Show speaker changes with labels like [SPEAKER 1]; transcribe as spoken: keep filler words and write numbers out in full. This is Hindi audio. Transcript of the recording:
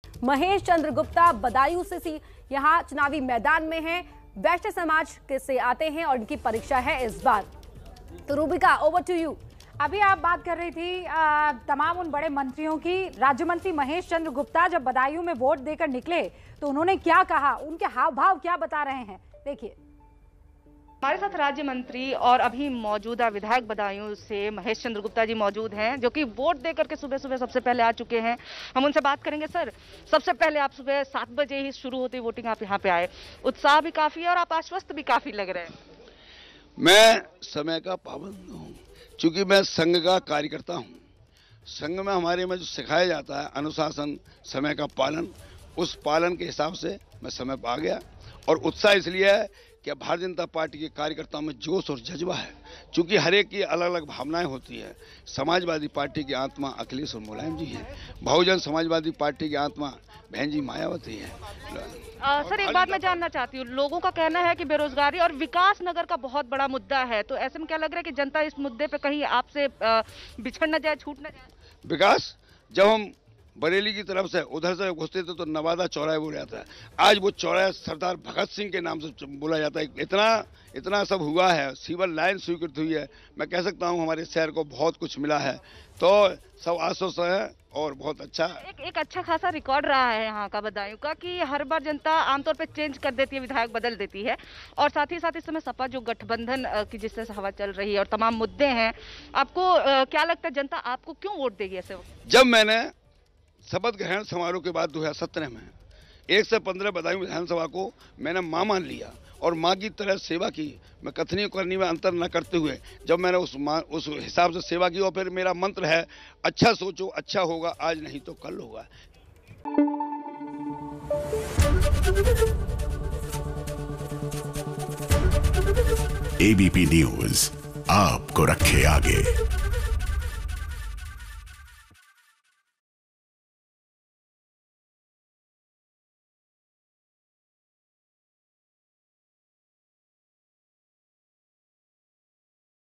[SPEAKER 1] महेश चंद्र गुप्ता बदायूं से सी यहाँ चुनावी मैदान में हैं, वैश्य समाज के से आते हैं और इनकी परीक्षा है इस बार। तो रूबिका, ओवर टू यू।
[SPEAKER 2] अभी आप बात कर रही थी आ, तमाम उन बड़े मंत्रियों की। राज्य मंत्री महेश चंद्र गुप्ता जब बदायूं में वोट देकर निकले तो उन्होंने क्या कहा, उनके हाव भाव क्या बता रहे हैं, देखिए।
[SPEAKER 3] हमारे साथ राज्य मंत्री और अभी मौजूदा विधायक बदायूं से महेश चंद्र गुप्ता जी मौजूद हैं, जो कि वोट देकर के सुबह सुबह सबसे पहले आ चुके हैं। हम उनसे बात करेंगे। सर, सबसे पहले आप सुबह सात बजे ही शुरू होती वोटिंग आप यहाँ पे आए, उत्साह भी काफी है और आप आश्वस्त भी काफी लग रहे हैं।
[SPEAKER 4] मैं समय का पाबंद हूँ, क्योंकि मैं संघ का कार्यकर्ता हूँ। संघ में हमारे में जो सिखाया जाता है अनुशासन, समय का पालन, उस पालन के हिसाब से मैं समय पा गया। और उत्साह इसलिए है कि भारतीय जनता पार्टी के कार्यकर्ताओं में जोश और जज्बा है, क्योंकि हर एक की अलग अलग भावनाएं होती है। समाजवादी पार्टी की आत्मा अखिलेश और मुलायम जी है, बहुजन समाजवादी पार्टी की आत्मा बहन जी मायावती है।
[SPEAKER 3] आ, सर, एक बात मैं जानना चाहती हूँ, लोगों का कहना है कि बेरोजगारी और विकास नगर का बहुत बड़ा मुद्दा है, तो ऐसे में क्या लग रहा है कि जनता इस मुद्दे पे कहीं आपसे बिछड़ न जाए, छूट न जाए?
[SPEAKER 4] विकास, जब हम बरेली की तरफ से उधर से घुसते थे तो नवादा चौराहे बोला जाता है, आज वो चौराहा सरदार भगत सिंह के नाम से बोला जाता है। इतना इतना सब हुआ है, सीवर लाइन स्वीकृत हुई है। मैं कह सकता हूँ हमारे शहर को बहुत कुछ मिला है, तो सब आश्वस्त है और बहुत अच्छा।
[SPEAKER 3] एक एक अच्छा खासा रिकॉर्ड रहा है यहाँ का बदायूं का, कि हर बार जनता आमतौर पे चेंज कर देती है, विधायक बदल देती है, और साथ ही साथ इस समय सपा जो गठबंधन की जिससे हवा चल रही है और तमाम मुद्दे हैं, आपको क्या लगता है जनता आपको क्यों वोट देगी ऐसे?
[SPEAKER 4] जब मैंने शपथ ग्रहण समारोह के बाद दो हजार सत्रह में एक से पंद्रह बदायूं विधानसभा को मैंने मां मान लिया और मां की तरह सेवा की, मैं कथनी करनी में अंतर न करते हुए जब मैंने उस मां उस हिसाब से सेवा की, और फिर मेरा मंत्र है अच्छा सोचो अच्छा होगा, आज नहीं तो कल होगा।
[SPEAKER 5] एबीपी न्यूज आपको रखे आगे।